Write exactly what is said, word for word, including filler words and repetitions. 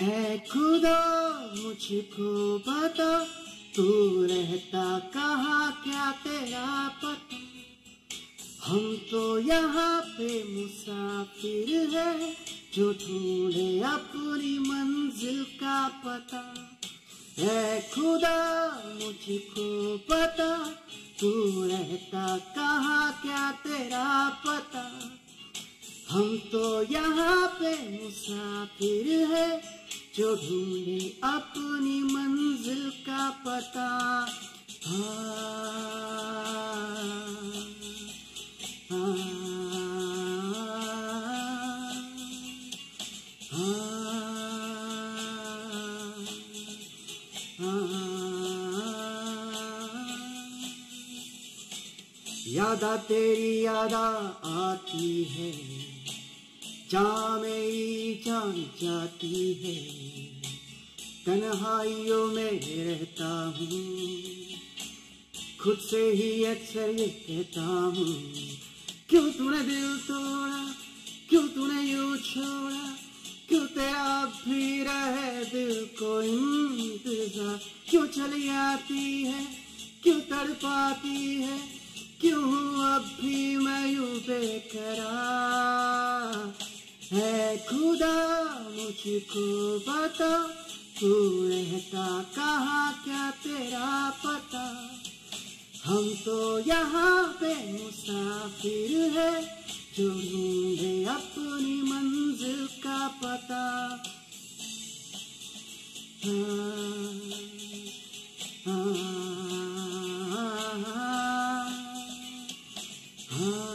ऐ खुदा मुझको बता, तू रहता कहाँ क्या तेरा पता। हम तो यहाँ पे मुसाफिर है, जो ढूंढे अपनी मंजिल का पता। ऐ खुदा मुझको बता, तू रहता कहाँ क्या तेरा पता। हम तो यहाँ पे मुसाफिर है, जो ढूंढे अपनी मंजिल का पता। हाँ, हाँ, हाँ, यादा तेरी यादा आती है, जहाँ मेरी जान जाती है। तन्हाइयों में रहता हूँ, खुद से ही अक्सर ये कहता हूँ, क्यों तूने दिल तोड़ा, क्यों तूने यूं छोड़ा, क्यों तेरा अब भी रहे दिल को इंतजार। क्यों चली आती है, क्यों तड़पाती है, क्यों हूँ अब भी मैं यूं बेकरार। है खुदा मुझको बता, तू रहता कहाँ क्या तेरा पता। हम तो यहाँ पे मुसाफिर है, जो ढूंढे अपनी मंजिल का पता। हाँ, हाँ, हाँ, हाँ।